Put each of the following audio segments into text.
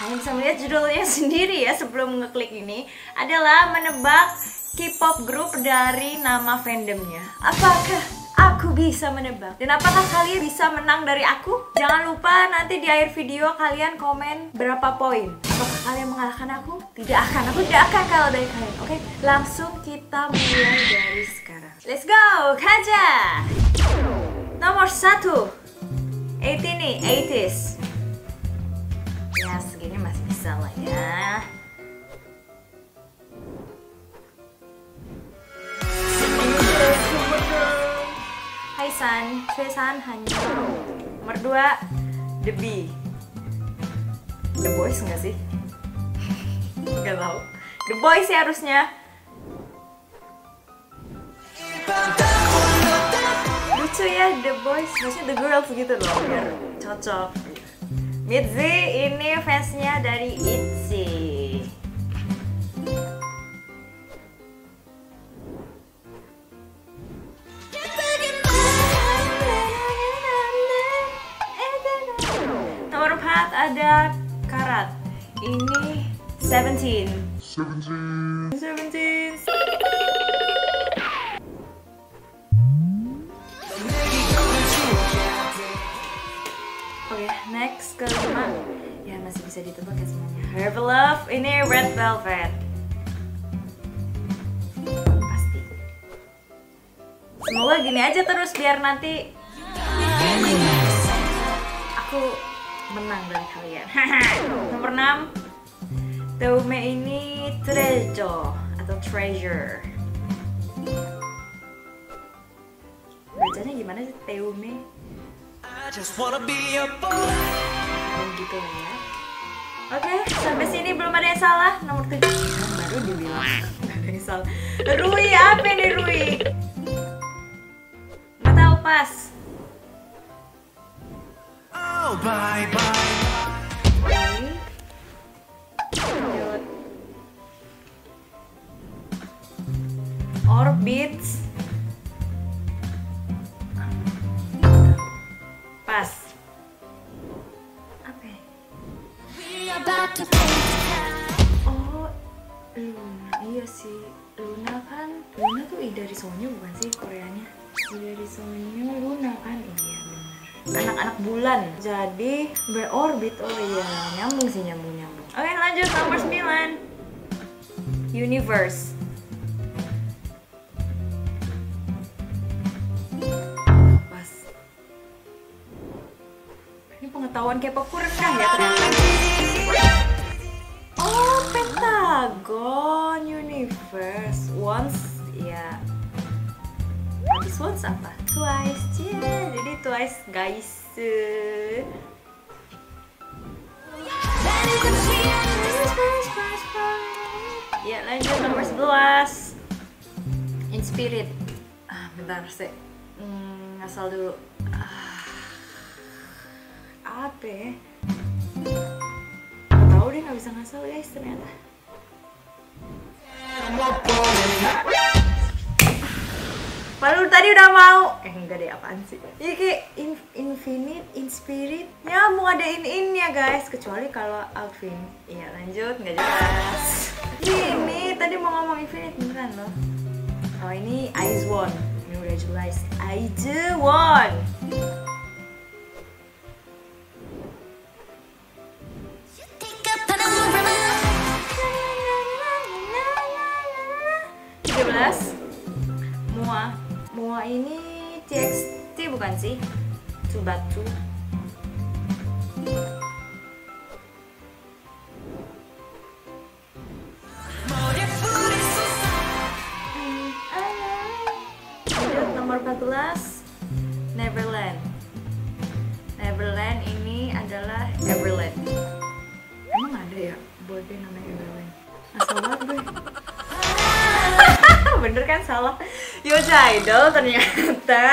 Kalian bisa melihat judulnya sendiri ya sebelum ngeklik ini. Adalah menebak K-pop grup dari nama fandomnya. Apakah aku bisa menebak? Dan apakah kalian bisa menang dari aku? Jangan lupa nanti di akhir video kalian komen berapa poin. Apakah kalian mengalahkan aku? Tidak akan, aku tidak akan kalah dari kalian. Oke, langsung kita mulai dari sekarang. Let's go, Kaja! Nomor 1 80 nih, 80s. Ya, segini masih bisa lah ya. Hai San, San hanya. Nomor 2 The Bee. The Boys nggak sih? Nggak tahu. The Boys sih harusnya. Lucu ya The Boys, maksudnya The Girls gitu loh, biar cocok. Mitzi ini fansnya dari ITZY. Nomor 4 ada Karat. Ini 17. Oke, next ke 5. Ya masih bisa ditebak ya semuanya. Her Love, ini Red Velvet. Pasti. Semoga gini aja terus biar nanti aku menang dari kalian. Nomor 6 Teume ini Trejo atau Treasure. Bacanya gimana sih Teume? Gitu lah ya. Oke, sampai sini belum ada yang salah. Nomor 7 baru dibilang nggak ada yang salah. Rui, apa ini Rui? Nggak tahu, pas. Oh, bye bye. Lanjut. Orbits. Pas. Apa ya? Oh, Luna. Iya sih. Luna kan. Luna tuh dari Sonyu bukan sih Koreanya? Dari Sonyu Luna kan? Iya benar. Anak-anak bulan. Jadi berorbit. Oh iya, nyambung sih, nyambung. Oke, lanjut nomor 9. Universe. Pengetahuan K-pop kurang ya ternyata. Oh, Pentagon Universe. Once ya. Habis Once apa? Twice. Yeah. Jadi Twice guys. Ya, lanjut nomor 11. In Spirit. Bentar sih. Ngasal dulu. Apa ya? Gak tau deh, gak bisa ngasal guys ternyata. Padahal tadi udah mau. Enggak deh, apaan sih? Ini kayak Infinite, In Spirit. Nyambung ada in-in-nya guys. Kecuali kalau Alvin. Iya lanjut, nggak jelas. Ini tadi mau ngomong Infinite beneran loh. Oh ini IZ*ONE. Ini udah jelas. IZ*ONE. Moa ini TXT bukan sih? Tsubatu. Nomor 14 Neverland. Neverland ini adalah Everland. Emang ada ya boyband namanya Everland? Asal banget gue. Bener kan, salah. Yoja Idol ternyata.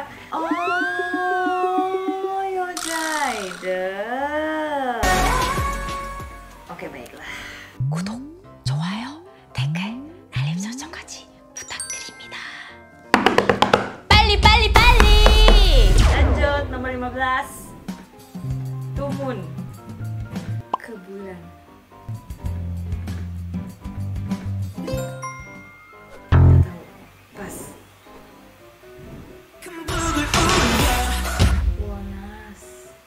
Oh, Yoja Idol. Oke, baiklah. 구독, 좋아요, 댓글, 알림 설정까지 부탁드립니다. 빨리 빨리 빨리. Lanjut nomor 15. Tumun. ke bulan. Nggak tahu. Pas. Wonas.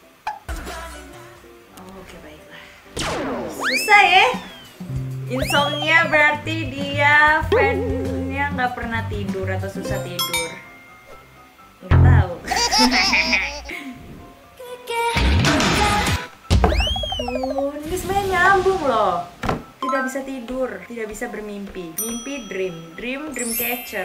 Oh, oke, baiklah. Susah ya. Insomnia berarti dia fannya nggak pernah tidur atau susah tidur. Nggak tahu. Ini sebenarnya nyambung loh. Tidak bisa tidur, tidak bisa bermimpi. Mimpi dream catcher.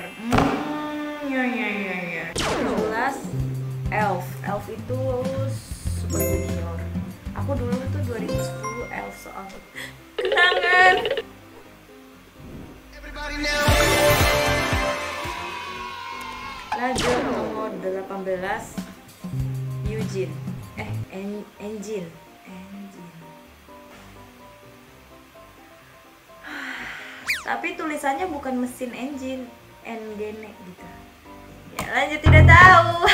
Ya. 17 Elf itu Super Junior. Aku dulu tuh 2010 Elf soal kenangan. Lanjut nomor 18 Eugene. Engine. Tapi tulisannya bukan mesin engine, engine gitu. Ya lanjut, tidak tahu.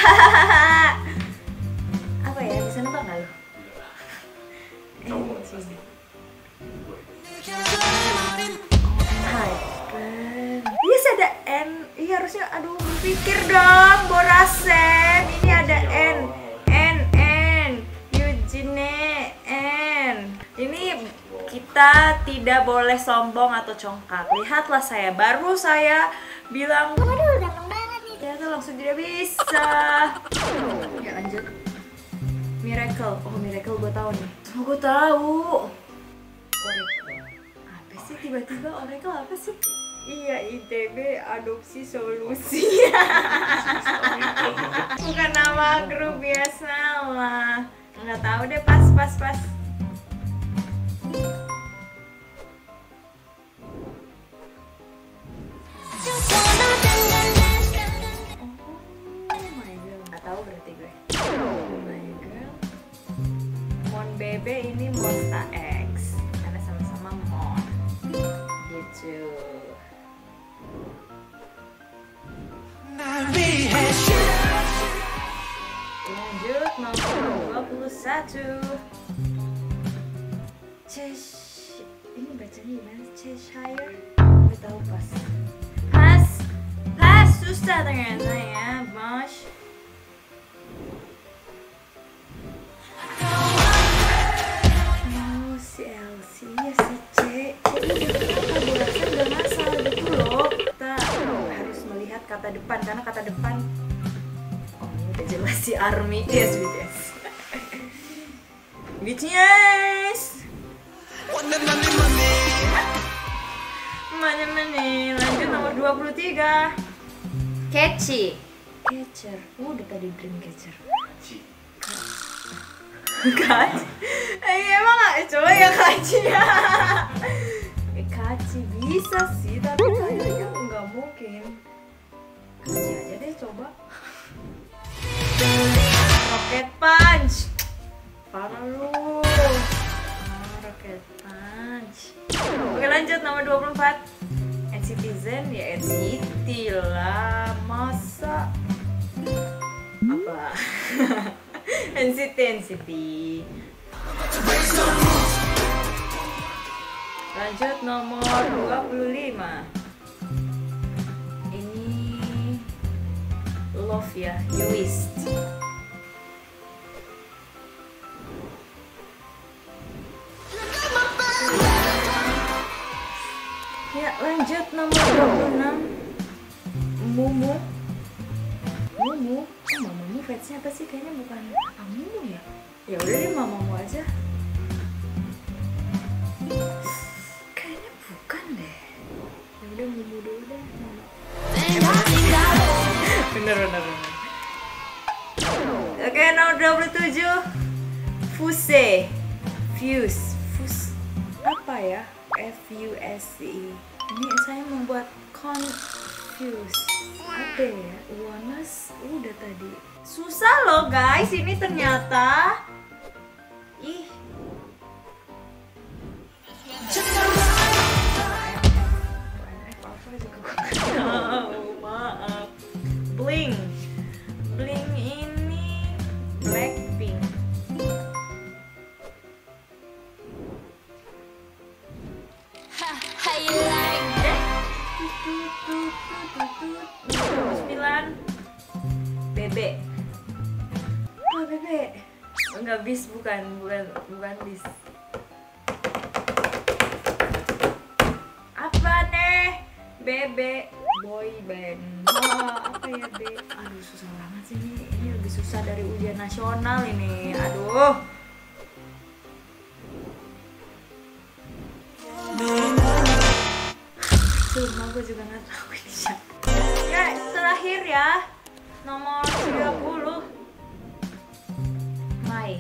Apa ya, bisa nebak nggak lo? Engine. Yes, ada N. Iya harusnya, aduh berpikir dong, Borasen. Ini ada N. Eugene, N. Ini kita tidak boleh sombong atau congkak. Lihatlah saya, baru saya bilang, waduh gampang banget nih. Ternyata langsung tidak bisa. Ya lanjut. Miracle. Oh, Miracle gue tahu nih. Oh, gue tahu. Oracle. Apa sih tiba-tiba Oracle apa sih? Iya, ITB Adopsi Solusi. Bukan nama grup biasa lah. Nggak tahu deh, pas. Bebe ini Monsta X karena sama-sama Mon gitu. Lanjut nomor 21 ini bacanya gimana? Cheshire? Gak tahu pas susah ternyata ya, Bosh. Iya si C ini udah ngasal gitu loh. Kita harus melihat kata depan karena kata depan, oh ini udah jelas si ARMY. Yes, BTS. Mana lanjut nomor 23 Catcher. Udah tadi Dreamcatcher. Kaci. Emang gak coba ya Kaci ya? Kaci bisa sih, tapi kayaknya nggak mungkin. Kaci aja deh coba. Rocket Punch. Parah lu. Rocket Punch. Oke lanjut nomor 24 NCTzen. Ya NCT lah. Masa apa? NCT. Lanjut nomor 25. Ini Love ya, Yoist. Ya lanjut nomor 26 Mumu. Mamamu fansnya apa sih? Kayaknya bukan Amumu ya. Ya udah deh Mamamu aja. Kayaknya bukan deh. Ya udah Mumu dulu deh. Bener. Oke nomor 27 Fuse. Apa ya? FUSE. Ini saya membuat confuse. Apa ya? Uanas udah tadi. Susah loh guys, ini ternyata. Ih. Maaf. Bling ini Blackpink. Bebe. Oh, Bebe. Enggak, bis bukan bis. Apa nih? Bebe boy band. Apa ya, Be? Aduh, susah banget sih ini. Ini lebih susah dari ujian nasional ini. Aduh. Sumpah gue juga nggak tahu ini siapa. Ya, terakhir ya. Nomor 30. Mai.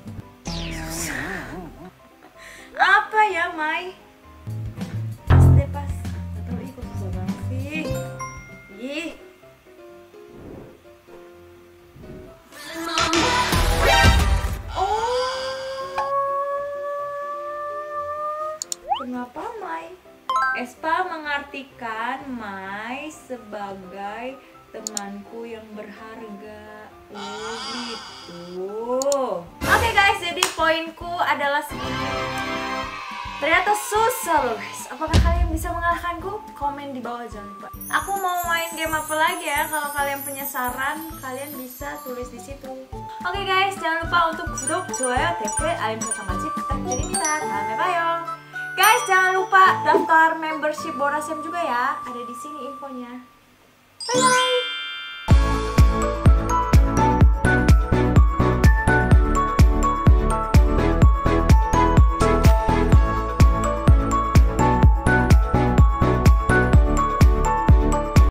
Apa ya, Mai? Pas deh, pas. Gak tau, kok susah banget sih. Ih. Kenapa Mai? Espa mengartikan Mai sebagai temanku yang berharga. Oh gitu. Oke guys, jadi poinku adalah ternyata susah loh guys. Apakah kalian bisa mengalahkanku? Komen di bawah jangan lupa. Aku mau main game apa lagi ya? Kalau kalian punya saran, kalian bisa tulis di situ. Oke guys, jangan lupa untuk 구독, 좋아요, 댓글, 알림 설정까지 부탁드립니다. 다음에 봐요. Guys, jangan lupa daftar membership Borasem juga ya. Ada di sini infonya. Bye bye.